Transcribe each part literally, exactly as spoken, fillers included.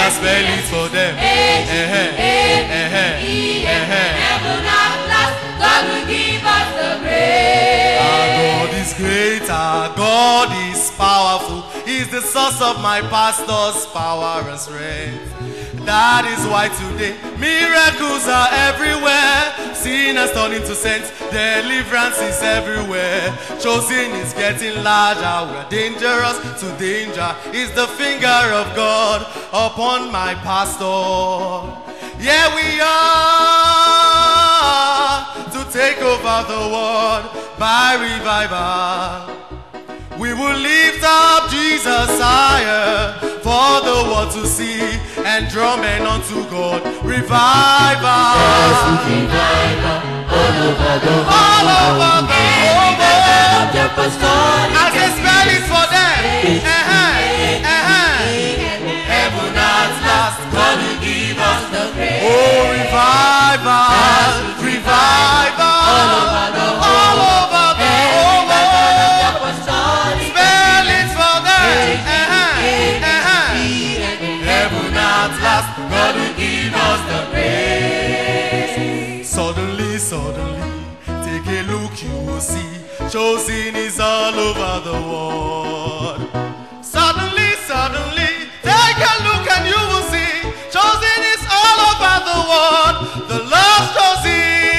I spell it for them. Heaven at last, God will give us the grace. Our God is great, our God is powerful. He's the source of my pastor's power and strength. That is why today miracles are everywhere. Sinners turn into saints, deliverance is everywhere. Chosen is getting larger, we're dangerous to danger. Is the finger of God upon my pastor. Yeah, we are to take over the world by revival. We will lift up Jesus higher for the world to see and draw men unto God. Revival. Yes, revival all over the world. All over the world. As they spell it for them. Uh-huh. Uh-huh. Heaven at last, God will give us the grace. Oh, revival. Revival. All over the world. All over the world. Spell it for them. Uh-huh. Uh-huh. Heaven at last, God will give us the grace. Suddenly, suddenly, take a look, you will see. Chosen is all over the world. Suddenly, suddenly, take a look and you will see. Chosen is all over the world. The lost chosen.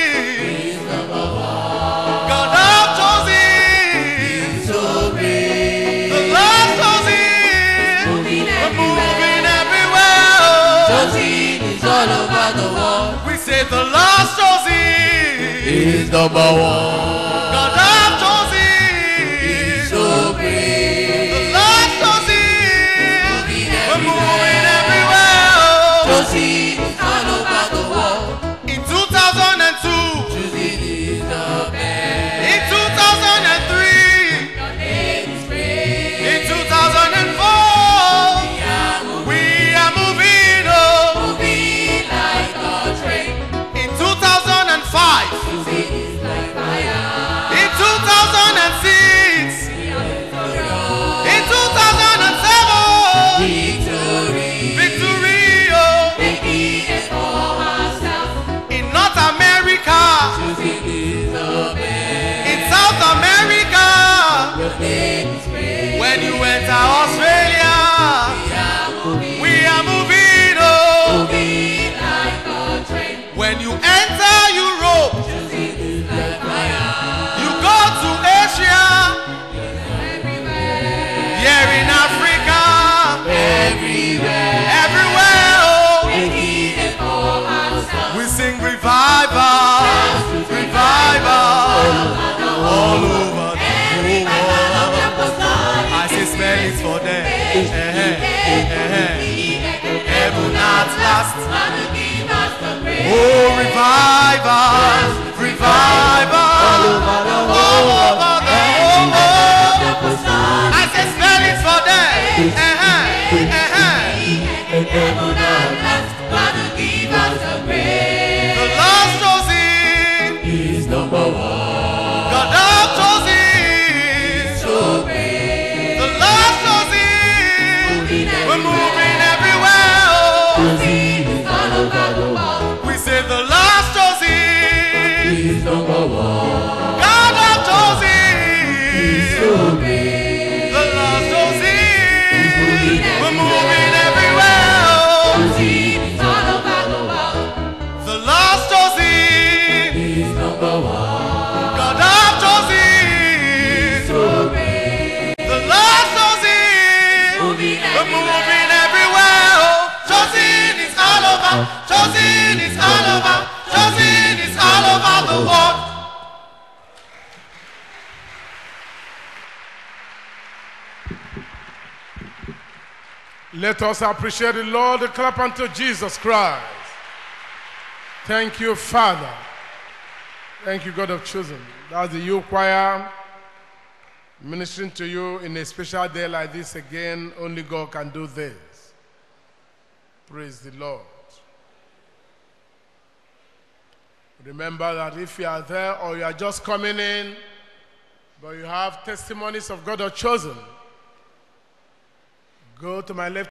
God have chosen. The lost chosen. We're moving everywhere. Chosen is all over the world. We say the lost chosen is number one. God have chosen. So great. The lost chosen. We're moving everywhere. Chosen is all over the world. In two thousand two, Chosen is the best. in two thousand three, Your name is great. in two thousand four, we are moving on. Moving like a train. In two thousand five, Chosen is like fire. in two thousand six, in two thousand seven, Victory. victory, oh. Making it for ourselves. In North America, Chosen is the best. in South America, Your name is great. when you enter Australia, We are moving. we are moving on. Moving like a train. When you enter Europe, Chosen is like fire. you go to Asia, Everywhere. here in Africa, Everywhere. everywhere, oh. Making it for ourselves. We sing revival, revival, all over the world. I say spell it for them. Eh-heh, eh-heh. Heaven at last. Oh, revival, revival, all over the world. I say spell it for them. Eh-heh, eh-heh. The lost chosen, He's number one. God have chosen. So great. The lost chosen, we're moving everywhere. Oh. Chosen is all over the world. We say the lost chosen, He's number one. God have chosen. So great. The lost chosen, we're moving everywhere. Oh. Chosen is all over the world. The lost chosen, He's number one. God have chosen. So great. The lost chosen, Moving we're moving everywhere. Oh. Chosen is all over, chosen is all over, chosen is all over the world. Let us appreciate the Lord. Clap unto Jesus Christ. Thank you, Father. Thank you, God of chosen. That's the youth choir ministering to you in a special day like this again. Only God can do this. Praise the Lord. Remember that if you are there or you are just coming in, but you have testimonies of God of chosen, go to my left